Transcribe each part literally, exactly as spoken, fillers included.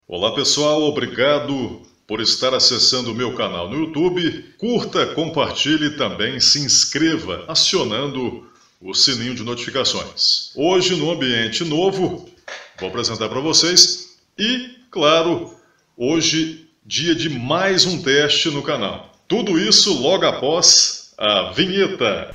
Olá pessoal, obrigado por estar acessando o meu canal no YouTube. Curta, compartilhe e também se inscreva acionando o sininho de notificações. Hoje, no ambiente novo, vou apresentar para vocês e, claro, hoje dia de mais um teste no canal. Tudo isso logo após a vinheta.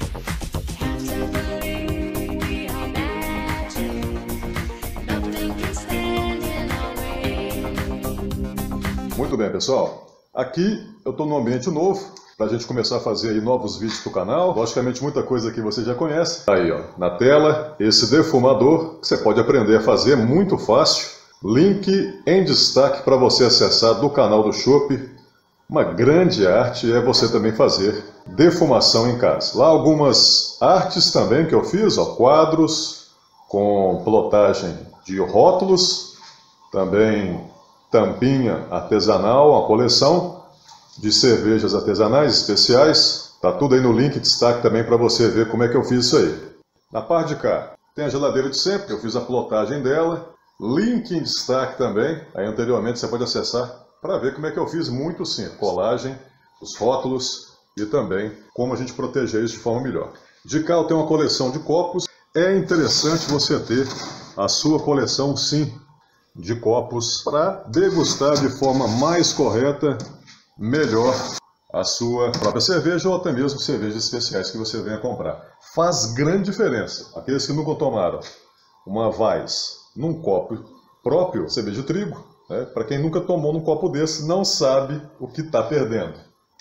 Muito bem, pessoal. Aqui eu estou num ambiente novo para a gente começar a fazer aí novos vídeos para o canal. Logicamente, muita coisa que você já conhece. Aí, ó, na tela, esse defumador que você pode aprender a fazer muito fácil. Link em destaque para você acessar do canal do Chopp. Uma grande arte é você também fazer defumação em casa. Lá algumas artes também que eu fiz, ó, quadros com plotagem de rótulos, também tampinha artesanal, uma coleção de cervejas artesanais especiais. Tá tudo aí no link, destaque também para você ver como é que eu fiz isso aí. Na parte de cá tem a geladeira de sempre, que eu fiz a plotagem dela. Link em destaque também, aí anteriormente você pode acessar para ver como é que eu fiz, muito simples. Colagem, os rótulos e também como a gente proteger isso de forma melhor. De cá eu tenho uma coleção de copos. É interessante você ter a sua coleção, sim, de copos para degustar de forma mais correta, melhor, a sua própria cerveja ou até mesmo cervejas especiais que você venha comprar. Faz grande diferença. Aqueles que nunca tomaram uma Weiss num copo próprio, cerveja de trigo, né? Para quem nunca tomou num copo desse, não sabe o que está perdendo.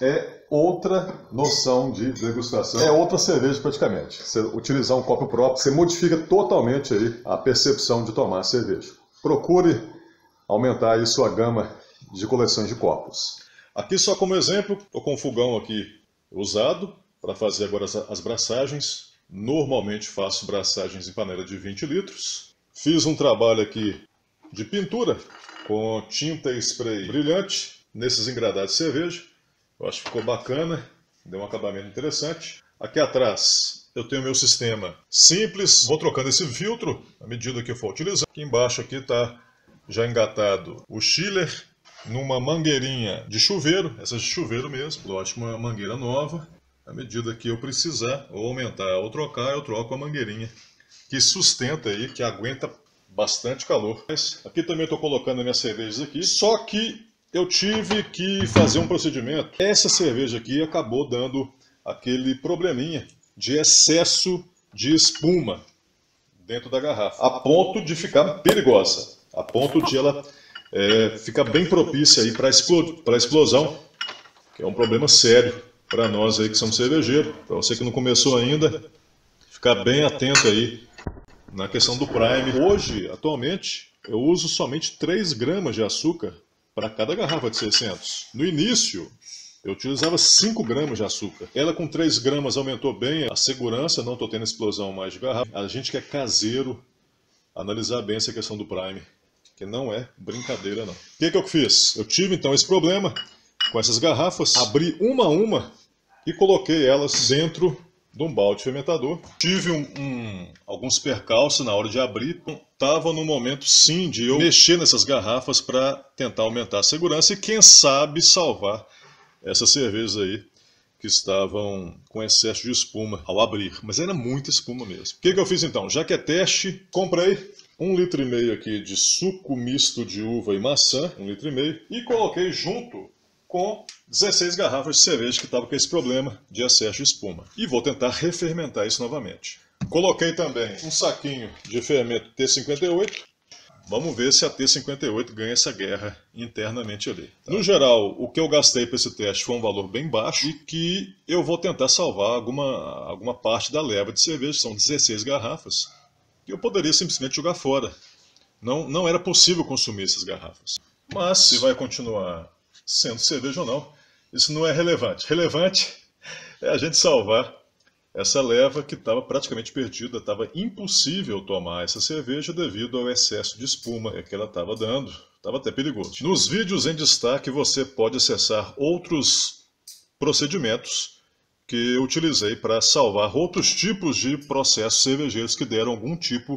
É outra noção de degustação, é outra cerveja praticamente. Você utilizar um copo próprio, você modifica totalmente aí a percepção de tomar a cerveja. Procure aumentar aí sua gama de coleções de copos. Aqui só como exemplo, estou com um fogão aqui usado para fazer agora as, as braçagens. Normalmente faço braçagens em panela de vinte litros. Fiz um trabalho aqui de pintura com tinta e spray brilhante nesses engradados de cerveja. Eu acho que ficou bacana, deu um acabamento interessante. Aqui atrás eu tenho meu sistema simples, vou trocando esse filtro à medida que eu for utilizando. Aqui embaixo aqui está já engatado o chiller numa mangueirinha de chuveiro, essa de chuveiro mesmo, lógico, uma mangueira nova. À medida que eu precisar ou aumentar ou trocar, eu troco a mangueirinha que sustenta aí, que aguenta bastante calor. Aqui também estou colocando minhas cervejas aqui, só que eu tive que fazer um procedimento. Essa cerveja aqui acabou dando aquele probleminha de excesso de espuma dentro da garrafa, a ponto de ficar perigosa, a ponto de ela é, ficar bem propícia para a explosão, que é um problema sério para nós aí que somos cervejeiros. Para você que não começou ainda, ficar bem atento aí na questão do prime. Hoje, atualmente, eu uso somente três gramas de açúcar para cada garrafa de seiscentos. No início, eu utilizava cinco gramas de açúcar. Ela com três gramas aumentou bem a segurança, não estou tendo explosão mais de garrafa. A gente que é caseiro, analisar bem essa questão do prime, que não é brincadeira não. O que, que eu fiz? Eu tive então esse problema com essas garrafas, abri uma a uma e coloquei elas dentro de um balde fermentador. Tive um, um, alguns percalços na hora de abrir. Estava no momento sim de eu mexer nessas garrafas para tentar aumentar a segurança e quem sabe salvar essas cervejas aí que estavam com excesso de espuma ao abrir. Mas era muita espuma mesmo. O que, que eu fiz então? Já que é teste, comprei um litro e meio aqui de suco misto de uva e maçã, um litro e meio, e coloquei junto com dezesseis garrafas de cerveja que estavam com esse problema de excesso de espuma. E vou tentar refermentar isso novamente. Coloquei também um saquinho de fermento T cinquenta e oito. Vamos ver se a T cinquenta e oito ganha essa guerra internamente ali. Tá? No geral, o que eu gastei para esse teste foi um valor bem baixo e que eu vou tentar salvar alguma, alguma parte da leva de cerveja, são dezesseis garrafas, que eu poderia simplesmente jogar fora. Não, não era possível consumir essas garrafas. Mas se vai continuar sendo cerveja ou não, isso não é relevante. Relevante é a gente salvar essa leva que estava praticamente perdida, estava impossível tomar essa cerveja devido ao excesso de espuma que ela estava dando, estava até perigoso. Nos vídeos em destaque você pode acessar outros procedimentos que eu utilizei para salvar outros tipos de processos cervejeiros que deram algum tipo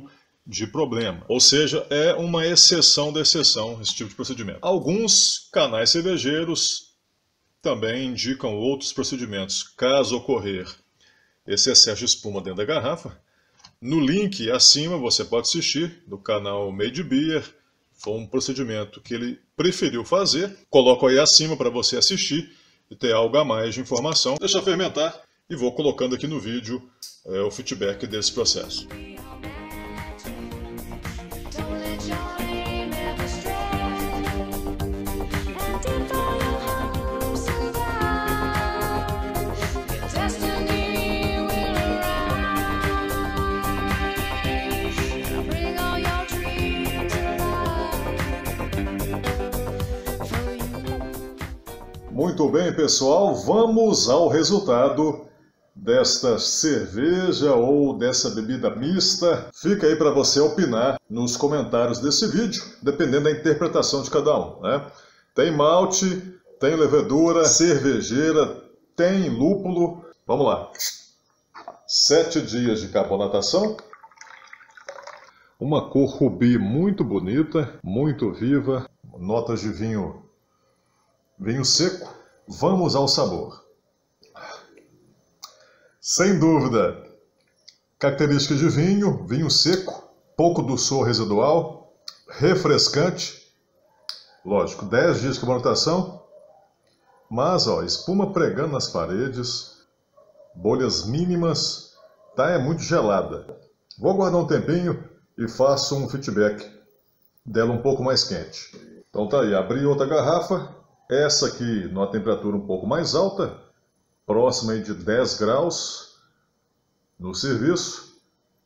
de problema. Ou seja, é uma exceção da exceção esse tipo de procedimento. Alguns canais cervejeiros também indicam outros procedimentos. Caso ocorrer esse excesso de espuma dentro da garrafa, no link acima você pode assistir do canal Made Beer. Foi um procedimento que ele preferiu fazer. Coloco aí acima para você assistir e ter algo a mais de informação. Deixa fermentar e vou colocando aqui no vídeo é, o feedback desse processo. Muito bem, pessoal, vamos ao resultado desta cerveja ou dessa bebida mista. Fica aí para você opinar nos comentários desse vídeo, dependendo da interpretação de cada um, né? Tem malte, tem levedura, cervejeira, tem lúpulo. Vamos lá. Sete dias de carbonatação. Uma cor rubi muito bonita, muito viva. Notas de vinho Vinho seco. Vamos ao sabor. Sem dúvida, característica de vinho, vinho seco, pouco dulçor residual, refrescante. Lógico, dez dias de carbonatação, mas ó, espuma pregando nas paredes, bolhas mínimas, tá? É muito gelada. Vou aguardar um tempinho e faço um feedback dela um pouco mais quente. Então tá aí, abri outra garrafa. Essa aqui numa temperatura um pouco mais alta, próxima aí de dez graus no serviço.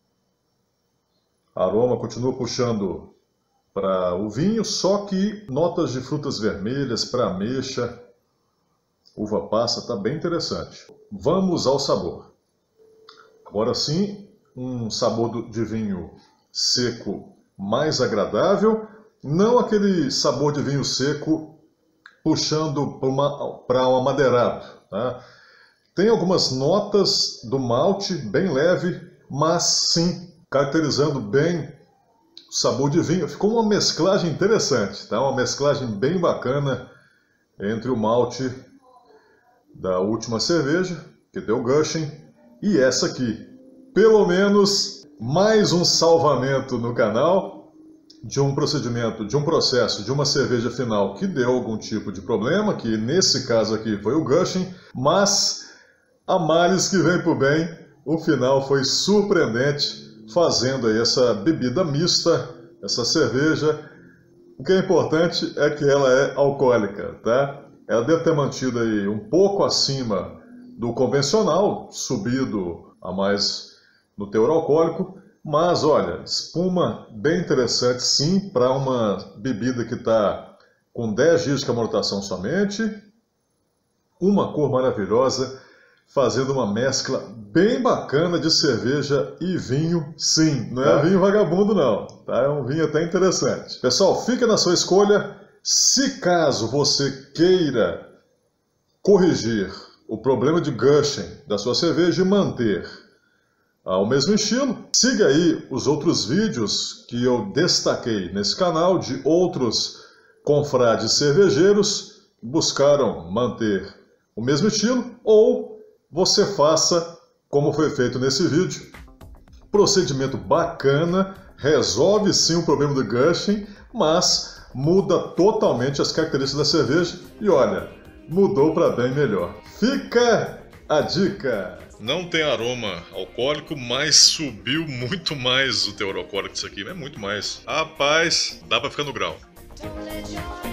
Aroma continua puxando para o vinho, só que notas de frutas vermelhas para ameixa, uva passa, está bem interessante. Vamos ao sabor. Agora sim, um sabor de vinho seco mais agradável, não aquele sabor de vinho seco puxando para uma, para um amadeirado, tá? Tem algumas notas do malte, bem leve, mas sim, caracterizando bem o sabor de vinho. Ficou uma mesclagem interessante, tá? Uma mesclagem bem bacana entre o malte da última cerveja, que deu Gushing, e essa aqui. Pelo menos mais um salvamento no canal de um procedimento, de um processo, de uma cerveja final que deu algum tipo de problema, que nesse caso aqui foi o Gushing, mas a males que vem por bem, o final foi surpreendente, fazendo aí essa bebida mista, essa cerveja. O que é importante é que ela é alcoólica, tá? Ela deve ter mantido aí um pouco acima do convencional, subido a mais no teor alcoólico. Mas, olha, espuma bem interessante, sim, para uma bebida que está com dez dias de carbonatação somente. Uma cor maravilhosa, fazendo uma mescla bem bacana de cerveja e vinho, sim. Não é vinho vagabundo, não. Tá? É um vinho até interessante. Pessoal, fica na sua escolha. Se caso você queira corrigir o problema de Gushing da sua cerveja e manter ao mesmo estilo, siga aí os outros vídeos que eu destaquei nesse canal de outros confrades cervejeiros que buscaram manter o mesmo estilo, ou você faça como foi feito nesse vídeo. Procedimento bacana, resolve sim o problema do Gushing, mas muda totalmente as características da cerveja e olha, mudou para bem melhor. Fica a dica! Não tem aroma alcoólico, mas subiu muito mais o teor alcoólico disso aqui, é muito mais. Rapaz, dá para ficar no grau.